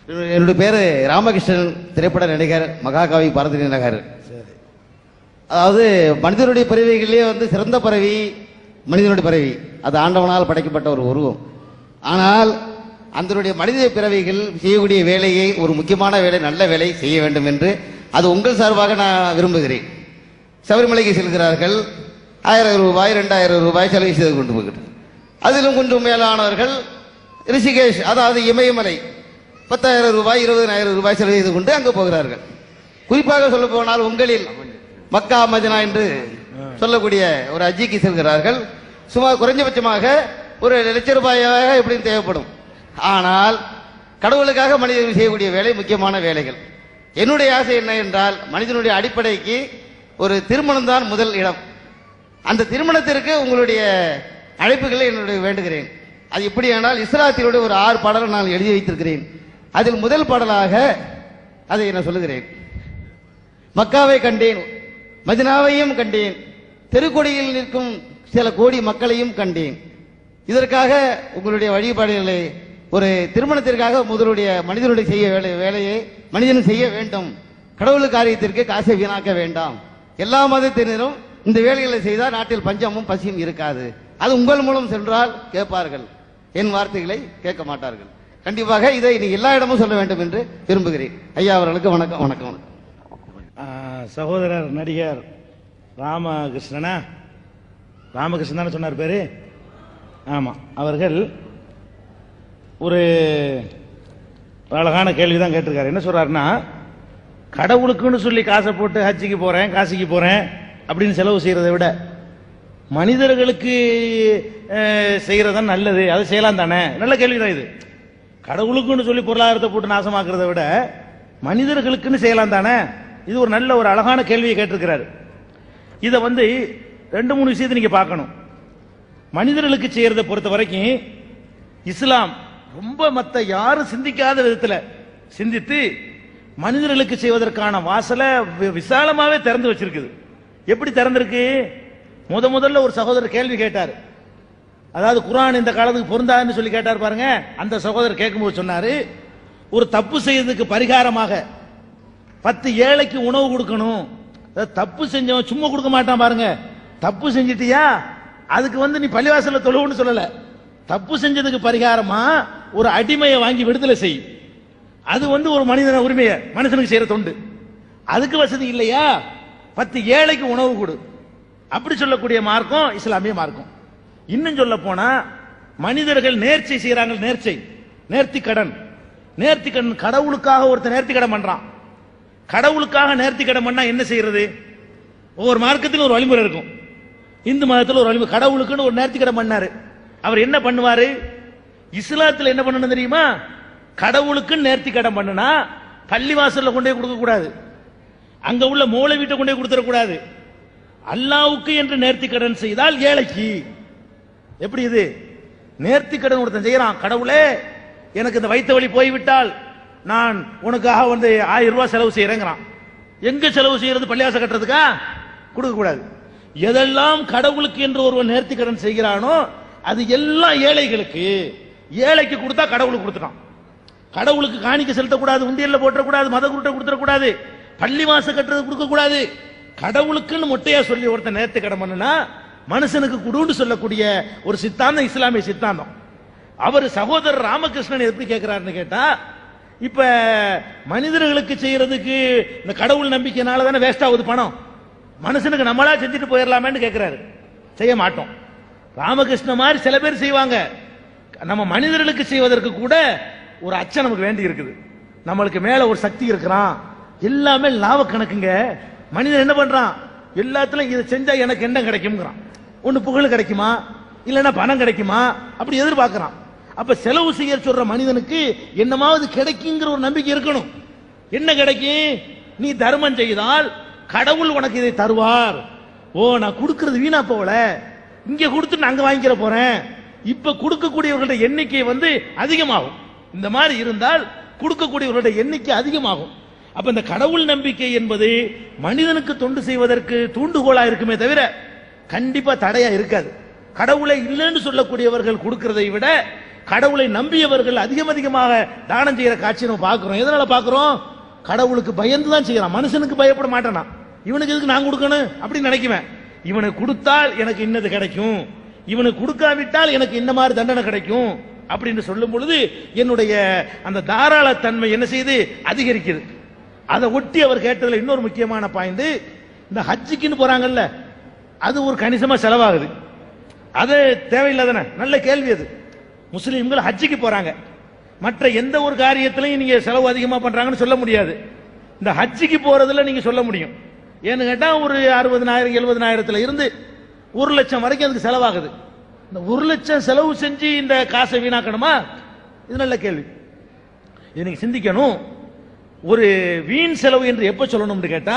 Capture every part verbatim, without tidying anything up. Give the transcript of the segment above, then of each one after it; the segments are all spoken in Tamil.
என்னுடைய பேரு ராமகிருஷ்ணன், திரைப்பட நடிகர், மகாகவி, பாரதி நகர். அதாவது மனிதனுடைய பறவைகளிலே வந்து சிறந்த பறவை மனிதனுடைய பறவை. அது ஆண்டவனால் படைக்கப்பட்ட ஒரு உருவம். ஆனால் அந்த மனித பிறவைகள் செய்யக்கூடிய வேலையை, ஒரு முக்கியமான வேலை, நல்ல வேலை செய்ய வேண்டும் என்று அது உங்கள் சார்பாக நான் விரும்புகிறேன். சபரிமலைக்கு செல்கிறார்கள், ஆயிரம் ரூபாய் ரெண்டாயிரம் ரூபாய் செலவு செய்து கொண்டு போகிறார்கள். அதிலும் கொஞ்சம் மேலானவர்கள் ரிஷிகேஷ், அதாவது இமயமலை, பத்தாயிரம் ரூபாய் இருபதாயிரம் ரூபாய் செலவு செய்து கொண்டு அங்கு போகிறார்கள். குறிப்பாக சொல்ல போனால் உங்களில் மக்கா மதினா என்று சொல்லக்கூடிய ஒரு ஹஜ்ஜிக்கு செல்கிறார்கள். சுமார் குறைஞ்சபட்சமாக ஒரு லட்சம் ரூபாயாக எப்படியும் தேவைப்படும். ஆனால் கடவுளுக்காக மனிதர்கள் செய்யக்கூடிய வேலை முக்கியமான வேலைகள். என்னுடைய ஆசை என்ன என்றால், மனிதனுடைய அடிப்படைக்கு ஒரு திருமணம் தான் முதல் இடம். அந்த திருமணத்திற்கு உங்களுடைய அழைப்புகளை என்னுடைய வேண்டுகிறேன். அது எப்படியானால், இஸ்லாத்தினுடைய ஒரு ஆறு பாடல்கள் நான் எழுதி வைத்திருக்கிறேன். அதில் முதல் பாடலாக அதை நான் சொல்லுகிறேன். மக்காவை கண்டேன், மதினாவையும் கண்டேன், தெருக்கொடியில் நிற்கும் சில கோடி மக்களையும் கண்டேன். இதற்காக உங்களுடைய வழிபாடுகளை, ஒரு திருமணத்திற்காக முதலுடைய மனிதனுடைய செய்ய வேலை வேலையை மனிதன் செய்ய வேண்டும். கடவுள் காரியத்திற்கு காசை வீணாக்க வேண்டாம். எல்லா மதத்தினரும் இந்த வேலைகளை செய்தால் நாட்டில் பஞ்சமும் பசியும் இருக்காது. அது உங்கள் மூலம் சென்றால் கேட்பார்கள், என் வார்த்தைகளை கேட்க மாட்டார்கள். கண்டிப்பாக இதை நீ எல்லா இடமும் சொல்ல வேண்டும் என்று விரும்புகிறேன். ஐயா அவர்களுக்கு வணக்கம். வணக்கம் வணக்கம். சகோதரர் நடிகர் ராமகிருஷ்ணனா, ராமகிருஷ்ணன் சொன்னார் பேரு. ஆமா, அவர்கள் ஒரு அழகான கேள்விதான் கேட்டிருக்காரு. என்ன சொல்றாருன்னா, கடவுளுக்குன்னு சொல்லி காசை போட்டு ஹஜ்ஜிக்கு போறேன், காசிக்கு போறேன் அப்படின்னு செலவு செய்யறதை விட மனிதர்களுக்கு செய்யறதான் நல்லது, அது செய்யலாம் தானே. நல்ல கேள்விதான் இது. கடவுளுக்குன்னு சொல்லி பொருளாதாரத்தை போட்டு நாசமாக்குறதை விட மனிதர்களுக்குன்னு செய்யலாம் தானே. இது ஒரு நல்ல ஒரு அழகான கேள்வியை கேட்டிருக்கிறாரு. இதை வந்து ரெண்டு மூணு விஷயத்தை நீங்க பார்க்கணும். மனிதர்களுக்கு செய்யறதை பொறுத்த வரைக்கும் இஸ்லாம் ரொம்ப மற்ற யாரும் சிந்திக்காத விதத்தில் சிந்தித்து மனிதர்களுக்கு செய்வதற்கான வாசலை விசாலமாவே திறந்து வச்சிருக்குது. எப்படி திறந்திருக்கு? முத முதல்ல ஒரு சகோதரர் கேள்வி கேட்டார். அதாவது குர்ஆன் இந்த காலத்துக்கு பொருந்தாதுன்னு சொல்லி கேட்டார் பாருங்க. அந்த சகோதரர் கேட்கும்போது சொன்னாரு, ஒரு தப்பு செய்யறதுக்கு பரிகாரமாக பத்து ஏழைக்கு உணவு கொடுக்கணும். தப்பு செஞ்சவன் சும்மா கொடுக்க மாட்டான் பாருங்க. தப்பு செஞ்சிட்டியா, அதுக்கு வந்து நீ பள்ளிவாசல்ல தொழுவுன்னு சொல்லல. தப்பு செஞ்சதுக்கு பரிகாரமா ஒரு அடிமையை வாங்கி விடுதலை செய். அது வந்து ஒரு மனிதன உரிமையை மனுஷனுக்கு செய்யற தொண்டு. அதுக்கு வசதி இல்லையா, பத்து ஏழைக்கு உணவு கொடு. அப்படி சொல்லக்கூடிய மார்க்கம் இஸ்லாமிய மார்க்கம். இன்னும் சொல்ல போனா, மனிதர்கள் நேர்ச்சை செய்யறாங்க. நேர்ச்சை, நேர்த்தி கடன். நேர்த்தி கடன் கடவுளுக்காக ஒருத்தர் நேர்த்தி கடன் பண்றான். கடவுளுக்காக நேர்த்தி கடன் பண்ணா என்ன செய்யறது? ஒவ்வொரு மார்க்கத்திலும் ஒரு வழிமுறை இருக்கும். இந்து மதத்தில் ஒரு வழிமுறை. கடவுளுக்குன்னு ஒரு நேர்த்தி கடன் பண்ணாரு. அவர் என்ன பண்ணுவாரு? இஸ்லாத்தில் என்ன பண்ணணும் தெரியுமா? கடவுளுக்குன்னு நேர்த்தி கடன் பண்ணுனா பள்ளிவாசல்ல கொண்டே கொடுக்க கூடாது, அங்க உள்ள மூளை வீட்டை கொண்டே கொடுத்துடக்கூடாது. அல்லாவுக்கு என்று நேர்த்தி கடன் செய்தால் ஏழைக்கு. எப்படி இது? நேர்த்தி கடன் ஒருத்தன் செய்யறான். கடவுளே, எனக்கு இந்த வைத்த வழி போய்விட்டால் நான் உனக்காக வந்து ஆயிரம் ரூபாய் செலவு செய்யறேங்கிறான். எங்க செலவு செய்யறது? பள்ளிவாசல் கட்டுறதுக்கா? கொடுக்க கூடாது. எதெல்லாம் கடவுளுக்கு என்று ஒருவன் நேர்த்தி கடன் செய்கிறானோ அது எல்லாம் ஏழைகளுக்கு. ஏழைக்கு கொடுத்தா கடவுளுக்கு கொடுத்துட்டான். கடவுளுக்கு காணிக்க செலுத்தக்கூடாது, உண்டியல்ல போட்டக்கூடாது, மத குருட்டை கொடுத்துடக்கூடாது, பள்ளிவாச கட்டுறது கொடுக்க கூடாது. கடவுளுக்குன்னு மொட்டையா சொல்லி ஒருத்தன் நேர்த்தி கடன் பண்ணுனா மனுஷனுக்கு குடுன்னு சொல்லக்கூடிய ஒரு சித்தாந்தம் இஸ்லாமிய சித்தாந்தம். அவர் சகோதரர் ராமகிருஷ்ணன் எப்படி கேட்கிறாருன்னு கேட்டா, இப்ப மனிதர்களுக்கு செய்யறதுக்கு இந்த கடவுள் நம்பிக்கையினால தானே வேஸ்ட் ஆகுது பணம். மனுஷனுக்கு நம்மளா செஞ்சுட்டு போயிடலாமேன்னு கேட்கிறாரு. செய்ய மாட்டோம். ராமகிருஷ்ண மாதிரி சில பேர் செய்வாங்க. நம்ம மனிதர்களுக்கு செய்வதற்கு கூட ஒரு அச்சம் நமக்கு வேண்டி இருக்குது. நம்மளுக்கு மேல ஒரு சக்தி இருக்கிறான். எல்லாமே லாப கணக்குங்க. மனிதன் என்ன பண்றான்? எல்லாத்திலும் இதை செஞ்சா எனக்கு என்ன கிடைக்கும்ங்கிறான். ஒன்னு புகழ் கிடைக்குமா, இல்லைன்னா பணம் கிடைக்குமா, அப்படி எதிர்பார்க்கிறான். அப்ப செலவு செய்ய சொல்ற மனிதனுக்கு என்னமாவது கிடைக்குங்கிற ஒரு நம்பிக்கை இருக்கணும். என்ன கிடைக்கும்? நீ தர்மம் செய்தால் கடவுள் உனக்கு இதை தருவார். ஓ, நான் கொடுக்கிறது வீணா போகல, இங்க கொடுத்து நான் அங்க வாங்கிக்கிற போறேன். இப்ப கொடுக்கக்கூடியவர்களுடைய எண்ணிக்கை வந்து அதிகமாகும். இந்த மாதிரி இருந்தால் கொடுக்கக்கூடியவர்களுடைய எண்ணிக்கை அதிகமாகும். அப்ப இந்த கடவுள் நம்பிக்கை என்பது மனிதனுக்கு தொண்டு செய்வதற்கு தூண்டுகோலா இருக்குமே தவிர கண்டிப்பா தடையா இருக்காது. கடவுளை இல்லைன்னு சொல்லக்கூடியவர்கள் கொடுக்கிறதை விட கடவுளை நம்பியவர்கள் அதிகம் அதிகமாக தானம் செய்யற காட்சி நம்ம பார்க்கிறோம். எதனால பார்க்கிறோம்? கடவுளுக்கு பயந்து தான் செய்யறான். மனுஷனுக்கு பயப்பட மாட்டானா. இவனுக்கு எதுக்கு நான் கொடுக்கணும் அப்படின்னு நினைக்குவேன். இவனுக்கு கொடுத்தால் எனக்கு இன்னது கிடைக்கும், இவனுக்கு கொடுக்காவிட்டால் எனக்கு இந்த மாதிரி தண்டனை கிடைக்கும் அப்படின்னு சொல்லும் பொழுது என்னுடைய அந்த தாராள தன்மை என்ன செய்து அதிகரிக்குது. அதை ஒட்டி அவர் கேட்டதுல இன்னொரு முக்கியமான பாயிண்ட், இந்த ஹஜ்ஜுக்குன்னு போறாங்கல்ல, அது ஒரு கணிசமா செலவாகுது. அது தேவையில்லாதானே? நல்ல கேள்வி அது. முஸ்லீம்கள் ஹஜ்ஜுக்கு போறாங்க, மற்ற எந்த ஒரு காரியத்திலையும் நீங்க செலவு அதிகமா பண்றாங்கன்னு சொல்ல முடியாது. இந்த ஹஜ்ஜுக்கு போறதுல நீங்க சொல்ல முடியும். ஏன்னு கேட்டா ஒரு அறுபதனாயிரம் எழுபதனாயிரத்துல இருந்து ஒரு லட்சம் வரைக்கும் அதுக்கு செலவாகுது. இந்த ஒரு லட்சம் செலவு செஞ்சு இந்த காசை வீணாக்கணுமா? இது நல்ல கேள்வி. இது நீங்க சிந்திக்கணும். ஒரு வீண் செலவு என்று எப்ப சொல்லணும்னு கேட்டா,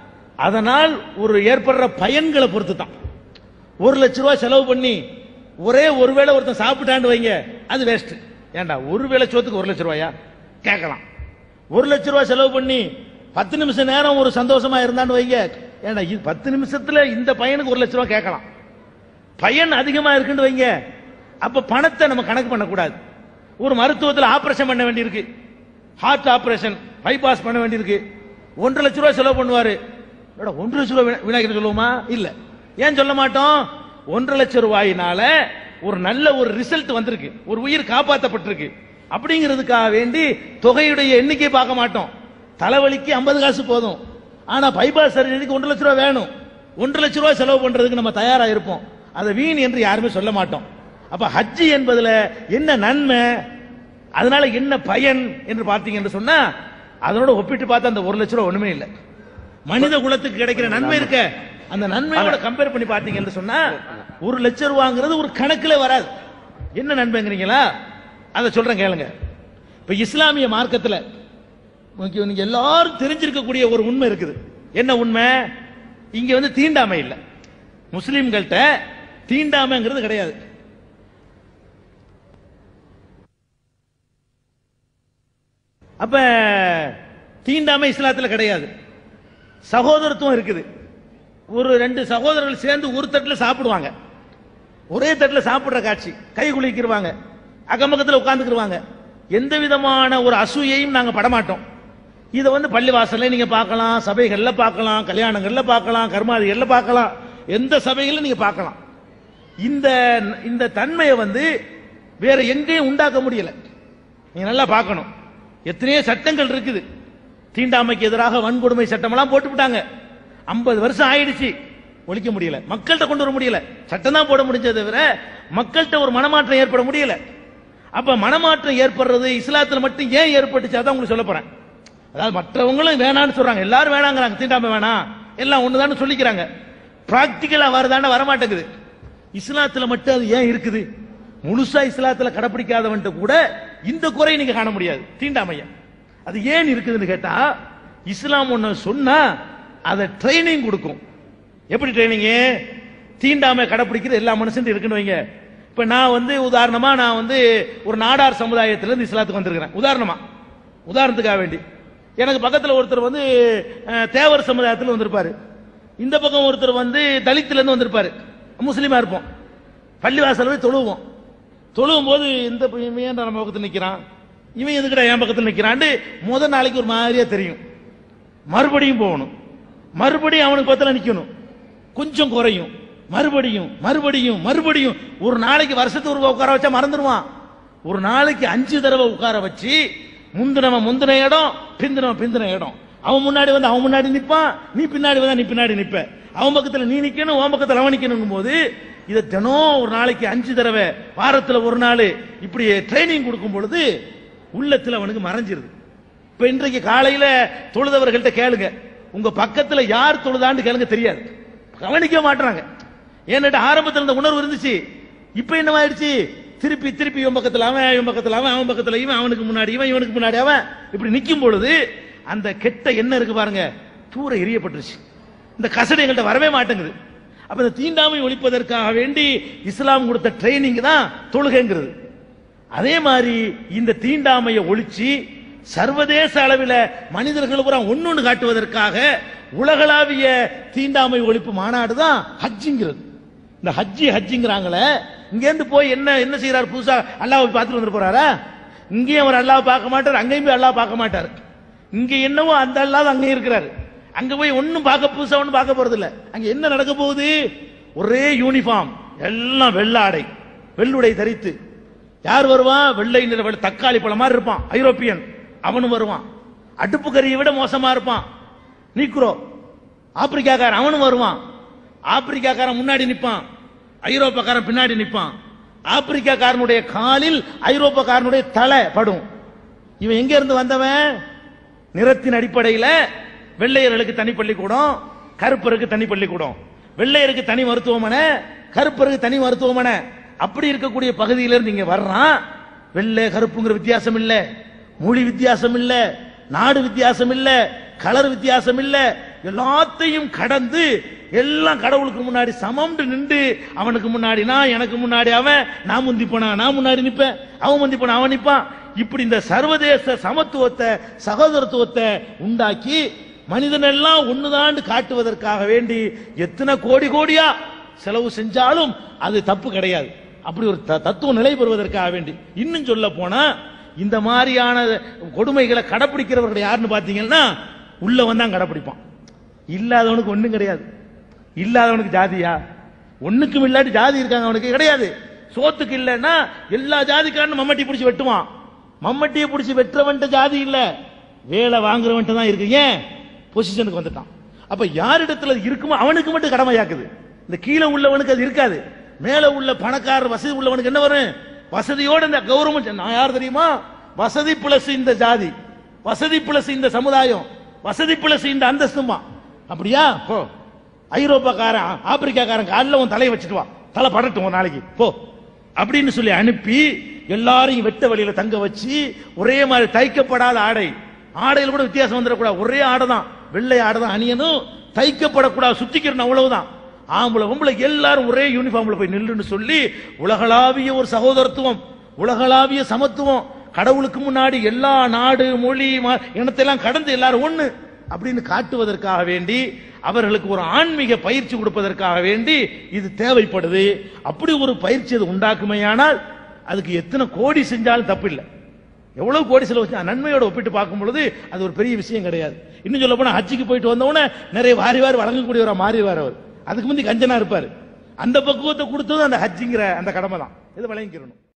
அதனால் ஒரு ஏற்படுற பயன்களை பொறுத்து தான். ஒரு லட்சம் ரூபாய் செலவு பண்ணி ஒரே ஒருவேளை ஒருத்தன் சாப்பிட்டாண்டு வைங்க, அது வேஸ்ட். ஏண்டா ஒரு வேளை சோத்துக்கு ஒரு லட்சம் ரூபாயா கேட்கலாம். ஒரு லட்சம் ரூபாய் செலவு பண்ணி பத்து நிமிஷம் நேரம் ஒரு சந்தோஷமா இருந்தான்னு வைங்க, ஏண்டா இது பத்து நிமிஷத்துல இந்த பையனுக்கு ஒரு லட்சம் ரூபாய் கேட்கலாம். பயன் அதிகமா இருக்குன்னு வைங்க, அப்ப பணத்தை நம்ம கணக்கு பண்ணக்கூடாது. ஒரு மருத்துவத்தில் ஆபரேஷன் பண்ண வேண்டியிருக்கு, ஹார்ட் ஆபரேஷன், பைபாஸ் பண்ண வேண்டியிருக்கு, ஒன்றரை லட்சம் ரூபாய் செலவு பண்ணுவாரு. ஒன்றரை லட்சம் ரூபாய் விநாயகர் சொல்லுவோமா? இல்ல. ஏன் சொல்ல மாட்டோம்? ஒன்றரை லட்சம் ரூபாயினால ஒரு நல்ல ஒரு ரிசல்ட் வந்திருக்கு, ஒரு உயிர் காப்பாற்றப்பட்டிருக்கு அப்படிங்கிறதுக்காக வேண்டி தொகையுடைய எண்ணிக்கை பார்க்க மாட்டோம். தலைவலிக்கு ஐம்பது காசு போதும், ஆனா பைபாஸ் சர்ஜரிக்கு ஒன்றரை லட்சம் ரூபாய் வேணும். ஒன்றரை லட்சம் ரூபாய் செலவு பண்றதுக்கு நம்ம தயாரா இருப்போம். அதை வீண் என்று யாருமே சொல்ல மாட்டோம். அப்ப ஹஜ்ஜி என்பதுல என்ன நன்மை, அதனால என்ன பயன் என்று பார்த்தீங்க என்று சொன்னா, அதனோட ஒப்பிட்டு பார்த்தா அந்த ஒரு லட்சம் ரூபாய் ஒண்ணுமே இல்லை. மனித குலத்துக்கு கிடைக்கிற நன்மை இருக்க, அந்த நன்மையோட கம்பேர் பண்ணி பார்த்தீங்கன்னு சொன்னா ஒரு லட்சம் ரூபாங்கிறது ஒரு கணக்குல வராது. என்ன நன்மைங்கிறீங்களா? அதை சொல்றேன் கேளுங்க. இப்ப இஸ்லாமிய மார்க்கத்துல நீங்க எல்லாரும் தெரிஞ்சிருக்கக்கூடிய ஒரு உண்மை இருக்குது. என்ன உண்மை? இங்க வந்து தீண்டாமை இல்லை. முஸ்லிம்கள்ட்ட தீண்டாமைங்கிறது கிடையாது. அப்ப தீண்டாமை இஸ்லாத்துல கிடையாது. சகோதரத்துவம் இருக்குது. ஒரு ரெண்டு சகோதரர்கள் சேர்ந்து ஒரு தட்டில் சாப்பிடுவாங்க, ஒரே தட்டில் சாப்பிடுற காட்சி, கை குலுக்கிடுவாங்க, அக்கம்பக்கத்தில் உட்கார்ந்துக்கிடுவாங்க. எந்த விதமான ஒரு அசூயையும் நாங்க படமாட்டோம். இதை வந்து பள்ளிவாசல்ல நீங்க பார்க்கலாம், சபைகள்ல பார்க்கலாம், கல்யாணங்கள்ல பார்க்கலாம், கர்மாதிகள்ல பார்க்கலாம், எந்த சபைகள்ல நீங்க பார்க்கலாம். இந்த இந்த தன்மையை வந்து வேற எங்கேயும் உண்டாக்க முடியல. நீங்க நல்லா பார்க்கணும். எத்தனையோ சட்டங்கள் இருக்குது. தீண்டாமைக்கு எதிராக வன்கொடுமை சட்டம் எல்லாம் போட்டு விட்டாங்க. ஐம்பது வருஷம் ஆயிடுச்சு, ஒழிக்க முடியல. மக்கள்கிட்ட கொண்டு வர முடியல. சட்டம் தான் போட முடிஞ்சதை தவிர மக்கள்கிட்ட ஒரு மனமாற்றம் ஏற்பட முடியல. அப்ப மனமாற்றம் ஏற்படுறது இஸ்லாத்துல மட்டும் ஏன் ஏற்பட்டுச்சு, அதான் உங்களுக்கு சொல்ல போறேன். அதாவது மற்றவங்களும் வேணான்னு சொல்றாங்க, எல்லாரும் வேணாங்கிறாங்க, தீண்டாமை வேணாம், எல்லாம் ஒண்ணுதான் சொல்லிக்கிறாங்க. பிராக்டிக்கலா வரதாண்ட வரமாட்டேங்குது. இஸ்லாத்துல மட்டும் அது ஏன் இருக்குது? முழுசா இஸ்லாத்துல கடைபிடிக்காதவன்ட்டு கூட இந்த குறையை நீங்க காண முடியாது, தீண்டாமைய. அது ஏன் இருக்குதுன்னு கேட்டா, இஸ்லாம் ஒண்ணு சொன்னா அதை ட்ரைனிங் கொடுக்கும். எப்படி ட்ரைனிங்? தீண்டாமை கடைபிடிக்கிற எல்லா மனுஷன் இருக்குன்னு வைங்க. இப்ப நான் வந்து உதாரணமா நான் வந்து ஒரு நாடார் சமுதாயத்திலிருந்து இஸ்லாத்துக்கு வந்திருக்கிறேன். உதாரணமா உதாரணத்துக்காக வேண்டி எனக்கு பக்கத்தில் ஒருத்தர் வந்து தேவர் சமுதாயத்தில் வந்திருப்பாரு, இந்த பக்கம் ஒருத்தர் வந்து தலித்துல இருந்து வந்திருப்பாரு. முஸ்லீமா இருப்போம், பள்ளிவாசல் போய் தொழுவோம். தொழுவும் போது இந்த ஏன் நம்ம பக்கத்தில் நிக்கிறான், இவன் எதுக்கிட்ட என் பக்கத்தில் நிக்கிறான் முதல் நாளைக்கு ஒரு மாதிரியா தெரியும். மறுபடியும் போகணும், மறுபடியும் அவனுக்கு பக்கத்தில் நிக்கணும், கொஞ்சம் குறையும், மறுபடியும் மறுபடியும் மறுபடியும். ஒரு நாளைக்கு வருஷத்துக்கு ஒரு உட்கார வச்சா மறந்துடுவான். ஒரு நாளைக்கு அஞ்சு தடவை உட்கார வச்சு முந்தினவன் முந்தின இடம், பிந்தினவன் பிந்தின இடம். அவன் முன்னாடி வந்து அவன் முன்னாடி நிப்பான், நீ பின்னாடி வந்தா நீ பின்னாடி நிப்ப. அவன் பக்கத்துல நீ நிக்கணும், அவன் பக்கத்துல அவன் நிக்கணும் போது இதை தினம் ஒரு நாளைக்கு அஞ்சு தடவை, வாரத்துல ஒரு நாள் இப்படி ட்ரைனிங் கொடுக்கும் பொழுது உள்ளத்துல அவனுக்கு மறைஞ்சிருது. இப்ப இன்றைக்கு காலையில தொழுதவர்கள்ட்ட கேளுங்க, உங்க பக்கத்துல யார் தொழுதான்னு கேளுங்க, தெரியாது, கவனிக்க மாட்டாங்க. ஏன்னா ஆரம்பத்தில் இந்த உணர்வு இருந்துச்சு. இப்ப என்னவாயிடுச்சு? திருப்பி திருப்பி இவன் பக்கத்துல அவன், இவன் பக்கத்துல அவன், அவன் பக்கத்துல இவன், அவனுக்கு முன்னாடி இவன், இவனுக்கு முன்னாடி அவன், இப்படி நிக்கும் பொழுது அந்த கெட்ட என்ன இருக்கு பாருங்க, தூர எரியப்பட்டுருச்சு. இந்த கசடு எங்கள்கிட்ட வரவே மாட்டேங்குது. அப்ப இந்த தீண்டாமை ஒழிப்பதற்காக வேண்டி இஸ்லாம் கொடுத்த ட்ரைனிங் தான் தொழுகைங்கிறது. அதே மாதிரி இந்த தீண்டாமையை ஒழிச்சு சர்வதேச அளவில் மனிதர்கள் பூரா ஒன்னொன்னு காட்டுவதற்காக உலகளாவிய தீண்டாமை ஒழிப்பு மாநாடு தான் ஹஜ்ஜிங்கிறது. இந்த ஹஜ்ஜி ஹஜ்ஜிங்கிறாங்களே, இங்க இருந்து போய் என்ன என்ன செய்யறாரு புதுசா அல்லாஹ்வை பார்த்துட்டு வந்துட்டு போறாரா? இங்கேயும் அவர் அல்லாஹ் பார்க்க மாட்டார், அங்கேயும் போய் அல்லாஹ் பார்க்க மாட்டார். இங்க என்னவோ அந்த அல்லாஹ் அங்கே இருக்கிறாரு. அங்க போய் ஒன்னும் பார்க்க புதுசா ஒன்னும் பார்க்க போறது இல்ல. அங்க என்ன நடக்க போகுது? ஒரே யூனிஃபார்ம், எல்லாம் வெள்ளாடை, வெள்ளுடை தரித்து. யார் வருவான்? வெள்ளை நிற தக்காளி பழம் மாதிரி இருப்பான் ஐரோப்பியன், அவனும் வருவான். அடுப்பு கறியை விட மோசமா இருப்பான் நீக்ரோ, ஆப்பிரிக்காக்காரன், அவனும் வருவான். ஆப்பிரிக்காக்காரன் முன்னாடி நிப்பான், ஐரோப்பாக்காரன் பின்னாடி நிப்பான். ஆப்பிரிக்காக்காரனுடைய காலில் ஐரோப்பாக்காரனுடைய தலை படும். இவன் எங்க இருந்து வந்தவன்? நிறத்தின் அடிப்படையில் வெள்ளையர்களுக்கு தனி பள்ளிக்கூடம், கருப்பருக்கு தனி பள்ளிக்கூடம், வெள்ளையருக்கு தனி மருத்துவமனை, கருப்பருக்கு தனி மருத்துவமனை. அப்படி இருக்கக்கூடிய பகுதியிலிருந்து இங்க வர்றான். வெள்ளை கருப்புங்கிற வித்தியாசம் இல்ல, மொழி வித்தியாசம் இல்ல, நாடு வித்தியாசம் இல்ல, கலர் வித்தியாசம் இல்ல, எல்லாத்தையும் கடந்து எல்லாம் கடவுளுக்கு முன்னாடி சமம்னு நின்று அவனுக்கு முன்னாடி நான், எனக்கு முன்னாடி அவன், நான் முந்தி போனா நான் முன்னாடி நிப்பேன், அவன் முந்தி போனா அவன் நிப்பான். இப்படி இந்த சர்வதேச சமத்துவத்தை சகோதரத்துவத்தை உண்டாக்கி மனிதன் எல்லாம் ஒண்ணுதான் காட்டுவதற்காக வேண்டி எத்தனை கோடி கோடியா செலவு செஞ்சாலும் அது தப்பு கிடையாது. அப்படி ஒரு தத்துவ நிலை பெறுவதற்காக வேண்டி. இன்னும் சொல்ல போனா இந்த மாதிரியான கொடுமைகளை கடைபிடிக்கிறவர்கள் யாருன்னு பாத்தீங்கன்னா உள்ளவன் தான் கடைபிடிப்பான். இல்லாதவனுக்கு ஒண்ணும் கிடையாது. இல்லாதவனுக்கு ஜாதியா? ஒண்ணுக்கும் இல்லாட்டி ஜாதி இருக்காங்க அவனுக்கு கிடையாது. சோத்துக்கு இல்லைன்னா எல்லா ஜாதிக்காரனும் மம்மட்டி பிடிச்சி வெட்டுவான். மம்மட்டியை பிடிச்சி வெட்டுறவன்ட்ட ஜாதி இல்ல, வேலை வாங்குறவன்ட்ட தான் இருக்கு. ஏன்? பொசிஷனுக்கு வந்துட்டான். அப்ப யாரிடத்துல இருக்குமோ அவனுக்கு மட்டும் கடமையாக்குது. இந்த கீழே உள்ளவனுக்கு அது இருக்காது. மேல உள்ள பணக்காரர் வசதி உள்ளவனுக்கு என்ன வரும்? வசதியோட இந்த கௌரவம். நான் யார் தெரியுமா? வசதி பிளஸ் இந்த ஜாதி, வசதி பிளஸ் இந்த சமுதாயம், வசதி பிளஸ் இந்த அந்தஸ்துமா. அப்படியா? போ ஐரோப்பாக்காரன் ஆப்பிரிக்காக்காரன் காலில் உன் தலையை வச்சுட்டு வா, தலை படட்டும் ஒரு நாளைக்கு போ அப்படின்னு சொல்லி அனுப்பி எல்லாரையும் வெட்ட வழியில தங்க வச்சு ஒரே மாதிரி தைக்கப்படாத ஆடை, ஆடையில் கூட வித்தியாசம் வந்துடக்கூடாது, ஒரே ஆடை தான், வெள்ளை ஆடை தான் அணியனும், தைக்கப்படக்கூடாது, சுத்திக்கிறணும், அவ்வளவுதான். ஆம்பளை பொம்பளை எல்லாரும் ஒரே யூனிஃபார்ம்ல போய் நில்லுன்னு சொல்லி உலகளாவிய ஒரு சகோதரத்துவம், உலகளாவிய சமத்துவம், கடவுளுக்கு முன்னாடி எல்லா நாடு மொழி இனத்தெல்லாம் கடந்து எல்லாரும் ஒண்ணு அப்படின்னு காட்டுவதற்காக வேண்டி அவர்களுக்கு ஒரு ஆன்மீக பயிற்சி கொடுப்பதற்காக வேண்டி இது தேவைப்படுது. அப்படி ஒரு பயிற்சி அது உண்டாக்குமையானால் அதுக்கு எத்தனை கோடி செஞ்சாலும் தப்பு இல்லை. எவ்வளவு கோடி செலவு நன்மையோட ஒப்பிட்டு பார்க்கும் பொழுது அது ஒரு பெரிய விஷயம் கிடையாது. இன்னும் சொல்ல போனா ஹஜ்ஜுக்கு போயிட்டு வந்தவொடனே நிறைய வாரி வாரி வழங்கக்கூடியவரா மாறிவார் அவர். அதுக்கு முந்தி கஞ்சனா இருப்பாரு. அந்த பக்குவத்தை கொடுத்தது அந்த ஹஜ்ஜிங்கிற அந்த கடமை தான். இதை வழங்கிக்கிறணும்.